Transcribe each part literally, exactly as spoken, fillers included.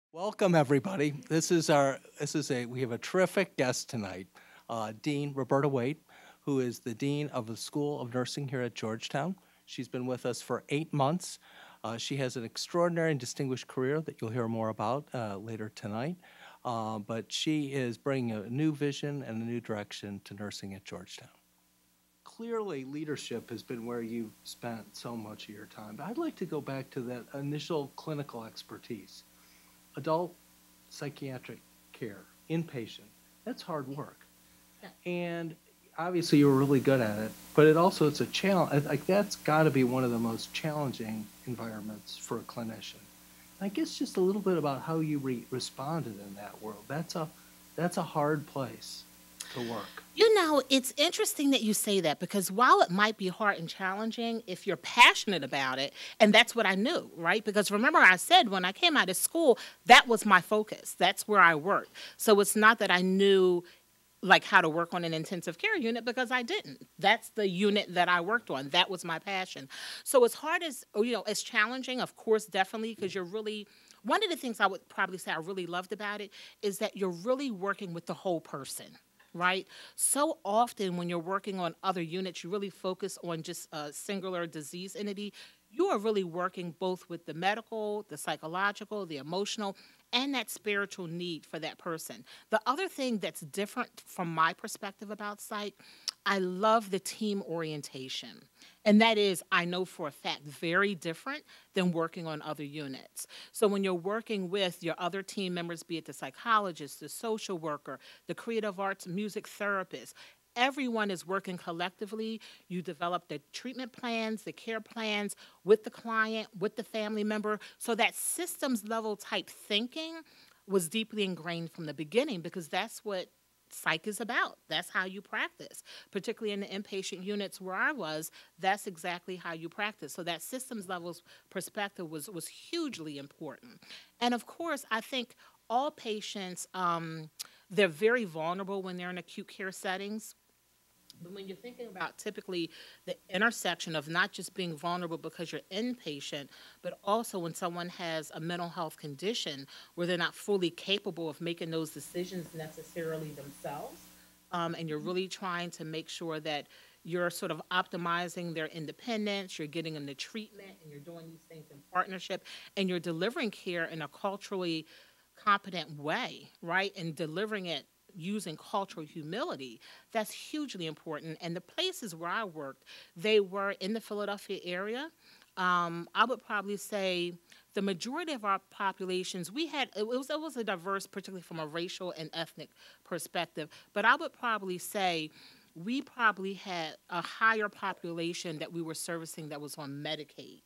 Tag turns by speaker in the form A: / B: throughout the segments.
A: Welcome, everybody. This is our, this is a, we have a terrific guest tonight, uh, Dean Roberta Waite, who is the Dean of the School of Nursing here at Georgetown. She's been with us for eight months. Uh, she has an extraordinary and distinguished career that you'll hear more about uh, later tonight. Uh, but she is bringing a new vision and a new direction to nursing at Georgetown. Clearly, leadership has been where you've spent so much of your time. But I'd like to go back to that initial clinical expertise. Adult psychiatric care, inpatient, that's hard work. Yeah. And obviously you were really good at it, but it also, it's a challenge. Like that's got to be one of the most challenging environments for a clinician. I guess just a little bit about how you re responded in that world. That's a, that's a hard place to work.
B: You know, it's interesting that you say that because while it might be hard and challenging, if you're passionate about it, and that's what I knew, right? Because remember I said when I came out of school, that was my focus. That's where I worked. So it's not that I knew like how to work on an intensive care unit because I didn't. That's the unit that I worked on. That was my passion. So as hard as, you know, as challenging, of course, definitely, because you're really, one of the things I would probably say I really loved about it is that you're really working with the whole person. Right? So often when you're working on other units, you really focus on just a singular disease entity. You are really working both with the medical, the psychological, the emotional, and that spiritual need for that person. The other thing that's different from my perspective about psych, I love the team orientation. And that is, I know for a fact, very different than working on other units. So when you're working with your other team members, be it the psychologist, the social worker, the creative arts, music therapist, everyone is working collectively. You develop the treatment plans, the care plans with the client, with the family member. So that systems level type thinking was deeply ingrained from the beginning because that's what psych is about. That's how you practice. Particularly in the inpatient units where I was, that's exactly how you practice. So that systems levels perspective was, was hugely important. And of course, I think all patients, um, they're very vulnerable when they're in acute care settings. But when you're thinking about typically the intersection of not just being vulnerable because you're inpatient, but also when someone has a mental health condition where they're not fully capable of making those decisions necessarily themselves, um, and you're really trying to make sure that you're sort of optimizing their independence, you're getting them the treatment, and you're doing these things in partnership, and you're delivering care in a culturally competent way, right, and delivering it using cultural humility, that's hugely important. And the places where I worked, they were in the Philadelphia area. Um, I would probably say the majority of our populations, we had, it was, it was a diverse, particularly from a racial and ethnic perspective, but I would probably say we probably had a higher population that we were servicing that was on Medicaid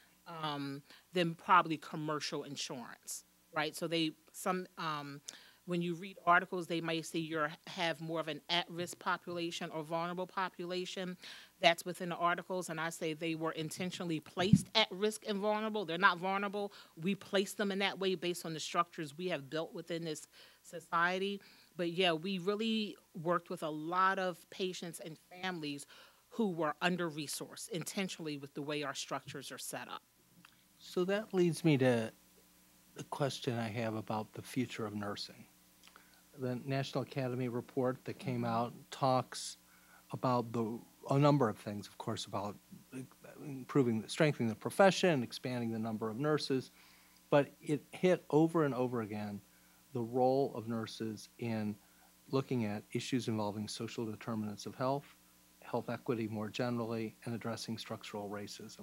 B: um, than probably commercial insurance, right? So they, some, um, when you read articles, they might say you have more of an at-risk population or vulnerable population. That's within the articles, and I say they were intentionally placed at risk and vulnerable. They're not vulnerable. We place them in that way based on the structures we have built within this society. But yeah, we really worked with a lot of patients and families who were under-resourced intentionally with the way our structures are set up.
A: So that leads me to the question I have about the future of nursing. The National Academy report that came out talks about the a number of things, of course, about improving, strengthening the profession, expanding the number of nurses, but it hit over and over again the role of nurses in looking at issues involving social determinants of health, health equity more generally, and addressing structural racism.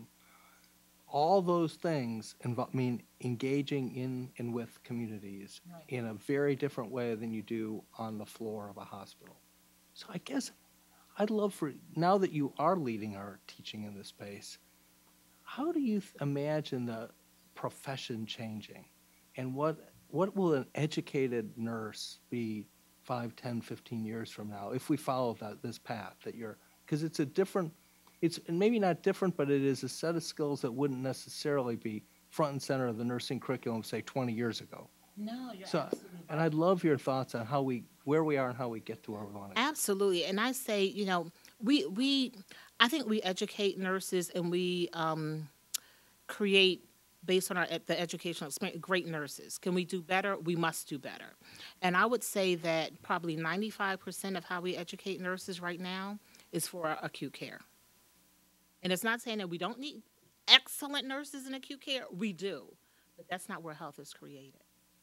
A: All those things involve, mean engaging in and with communities right. in a very different way than you do on the floor of a hospital. So I guess I'd love for, now that you are leading our teaching in this space, how do you imagine the profession changing? And what, what will an educated nurse be five, ten, fifteen years from now if we follow that, this path that you're, because it's a different, it's maybe not different, but it is a set of skills that wouldn't necessarily be front and center of the nursing curriculum, say, twenty years ago.
B: No, you're
A: so,
B: absolutely right.
A: And I'd love your thoughts on how we, where we are and how we get to where we want to go.
B: Absolutely. And I say, you know, we, we I think we educate nurses and we um, create based on our ed- the educational experience, great nurses. Can we do better? We must do better. And I would say that probably ninety-five percent of how we educate nurses right now is for acute care. And it's not saying that we don't need excellent nurses in acute care. We do. But that's not where health is created.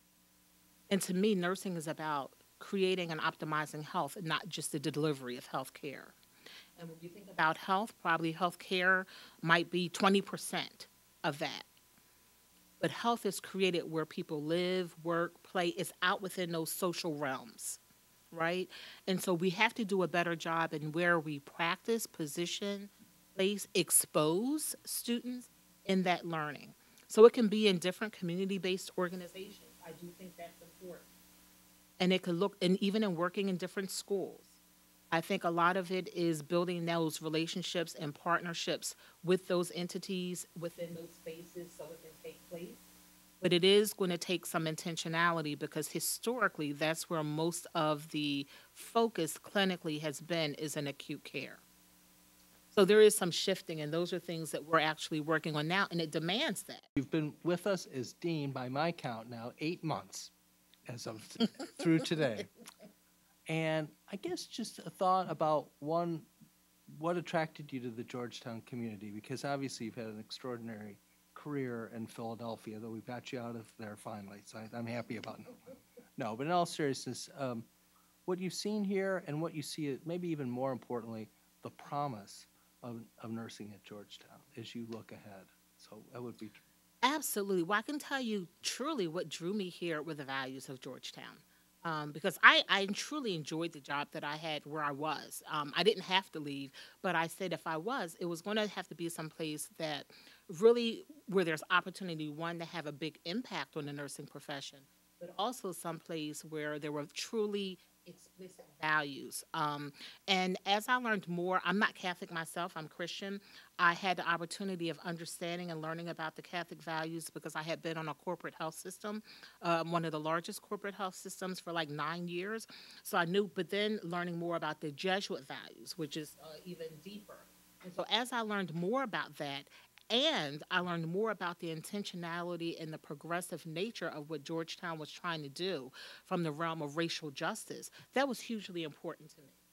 B: And to me, nursing is about creating and optimizing health, not just the delivery of health care. And when you think about health, probably health care might be twenty percent of that. But health is created where people live, work, play. It's out within those social realms, right? And so we have to do a better job in where we practice, position, place, expose students in that learning. So it can be in different community-based organizations. I do think that's important. And it could look, and even in working in different schools. I think a lot of it is building those relationships and partnerships with those entities within those spaces so it can take place. But it is going to take some intentionality because historically that's where most of the focus clinically has been is in acute care. So there is some shifting, and those are things that we're actually working on now, and it demands that.
A: You've been with us as dean, by my count now, eight months as of t- through today. And I guess just a thought about one, what attracted you to the Georgetown community? Because obviously you've had an extraordinary career in Philadelphia, though we've got you out of there finally, so I, I'm happy about it. No, but in all seriousness, um, what you've seen here and what you see, maybe even more importantly, the promise of, of nursing at Georgetown as you look ahead. So that would be.
B: Absolutely. Well, I can tell you truly what drew me here were the values of Georgetown. Um, because I, I truly enjoyed the job that I had where I was. Um, I didn't have to leave, but I said if I was, it was going to have to be someplace that really where there's opportunity, one, to have a big impact on the nursing profession, but also someplace where there were truly explicit values. Um, and as I learned more, I'm not Catholic myself, I'm Christian. I had the opportunity of understanding and learning about the Catholic values because I had been on a corporate health system, um, one of the largest corporate health systems for like nine years. So I knew, but then learning more about the Jesuit values, which is uh, even deeper. And so as I learned more about that, and I learned more about the intentionality and the progressive nature of what Georgetown was trying to do from the realm of racial justice. That was hugely important to me.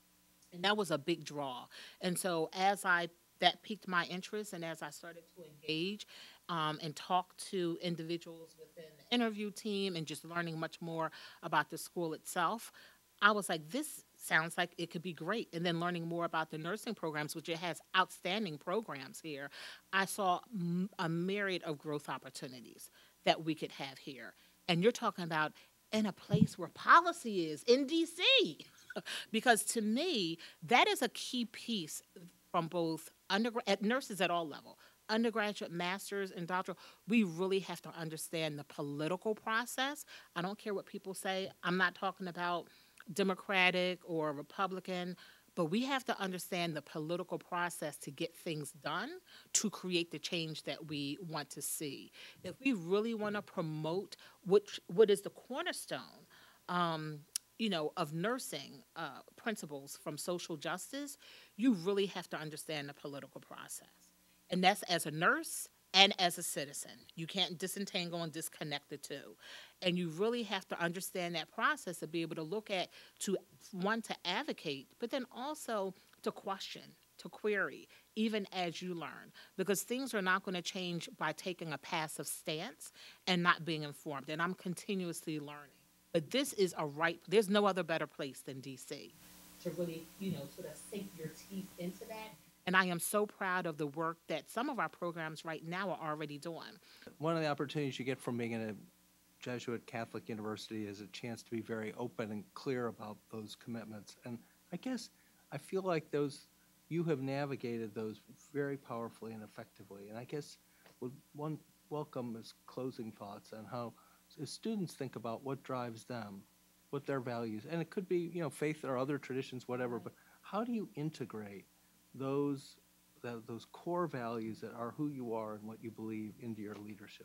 B: And that was a big draw. And so as I that piqued my interest, and as I started to engage um, and talk to individuals within the interview team and just learning much more about the school itself, I was like, this sounds like it could be great. And then learning more about the nursing programs, which it has outstanding programs here, I saw m- a myriad of growth opportunities that we could have here. And you're talking about in a place where policy is in D C because to me, that is a key piece from both undergrad nurses at all level, undergraduate, masters, and doctoral. We really have to understand the political process. I don't care what people say. I'm not talking about Democratic or Republican, but we have to understand the political process to get things done to create the change that we want to see. If we really want to promote which what is the cornerstone, um, you know, of nursing uh, principles from social justice, you really have to understand the political process. And that's as a nurse and as a citizen. You can't disentangle and disconnect the two. And you really have to understand that process to be able to look at, to one, to advocate, but then also to question, to query, even as you learn. Because things are not going to change by taking a passive stance and not being informed. And I'm continuously learning. But this is a right, there's no other better place than D C to really, you know, sort of sink your teeth into that. And I am so proud of the work that some of our programs right now are already doing.
A: One of the opportunities you get from being in a Jesuit Catholic university is a chance to be very open and clear about those commitments. And I guess I feel like those, you have navigated those very powerfully and effectively. And I guess would one welcome as closing thoughts on how, as students think about what drives them, what their values, and it could be, you know, faith or other traditions, whatever, but how do you integrate those that, those core values that are who you are and what you believe into your leadership?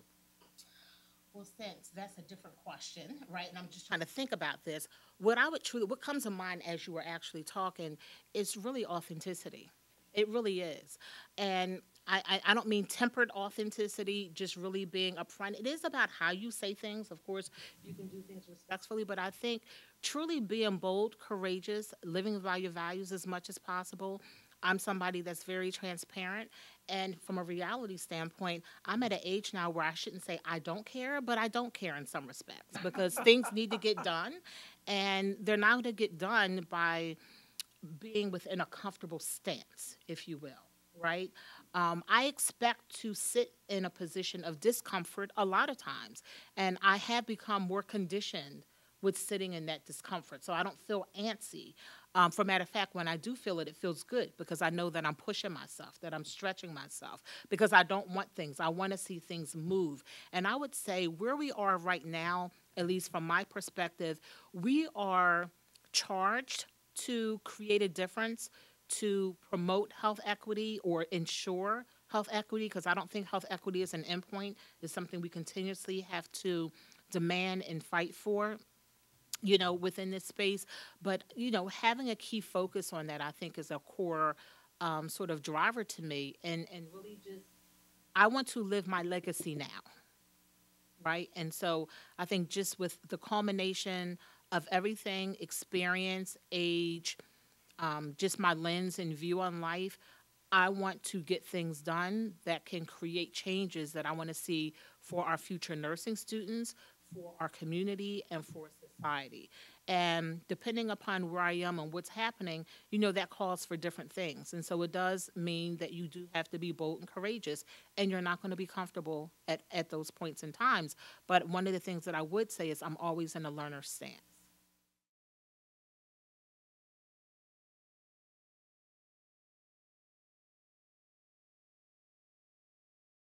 B: Well, since that's a different question, right? And I'm just trying to think about this. What I would truly, what comes to mind as you were actually talking is really authenticity. It really is. And I, I, I don't mean tempered authenticity, just really being upfront. It is about how you say things. Of course, you can do things respectfully, but I think truly being bold, courageous, living by your values as much as possible. I'm somebody that's very transparent. And from a reality standpoint, I'm at an age now where I shouldn't say I don't care, but I don't care in some respects because things need to get done. And they're not going to get done by being within a comfortable stance, if you will, right? Um, I expect to sit in a position of discomfort a lot of times, and I have become more conditioned with sitting in that discomfort, so I don't feel antsy. Um, for matter of fact, when I do feel it, it feels good because I know that I'm pushing myself, that I'm stretching myself, because I don't want things. I want to see things move. And I would say where we are right now, at least from my perspective, we are charged to create a difference, to promote health equity or ensure health equity, because I don't think health equity is an endpoint. It's something we continuously have to demand and fight for, you know, within this space. But, you know, having a key focus on that, I think, is a core um, sort of driver to me. And, and really just, I want to live my legacy now, right? And so I think just with the culmination of everything, experience, age, um, just my lens and view on life, I want to get things done that can create changes that I want to see for our future nursing students, for our community, and for society. And depending upon where I am and what's happening, you know, that calls for different things. And so it does mean that you do have to be bold and courageous, and you're not going to be comfortable at, at those points in times. But one of the things that I would say is I'm always in a learner stance.